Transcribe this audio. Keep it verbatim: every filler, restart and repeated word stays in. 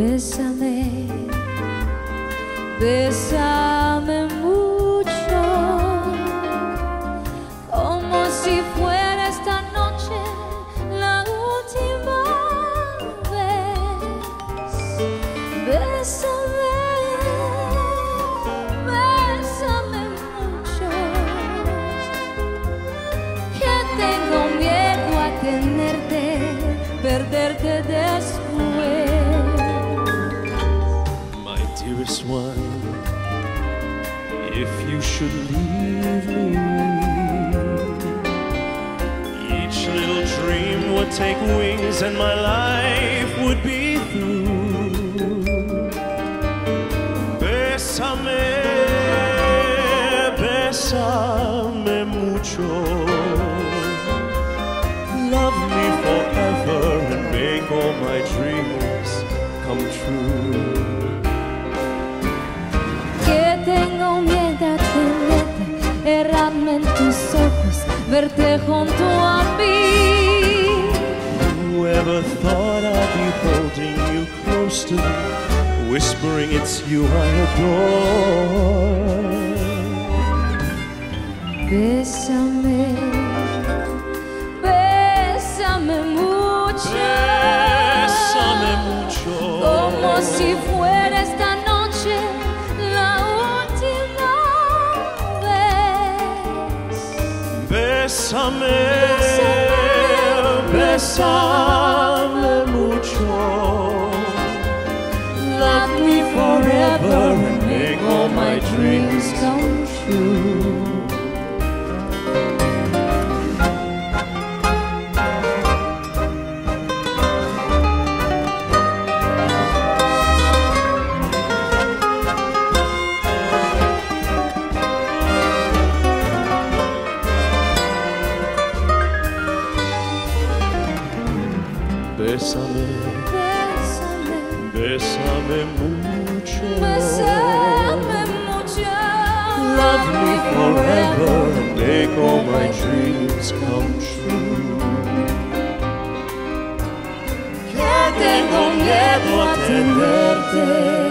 Bésame, bésame mucho, como si fuera esta noche la última vez. Bésame, bésame mucho, que tengo miedo a tenerte, perderte después. Dearest one, if you should leave me, each little dream would take wings and my life would be through. Besame, besame mucho, love me forever and make all my dreams come true. Tengo miedo a tenerte, errarme en tus ojos, verte junto a mí. Whoever thought I'd be holding you close to me, whispering it's you I adore. Bésame, bésame mucho, bésame mucho, como si fuera esta noche la última vez. Besame, besame mucho, love me forever and make all my dreams come true. Bésame, bésame, bésame mucho, bésame mucho, love me forever and make all my dreams come true. Que tengo miedo a tenerte,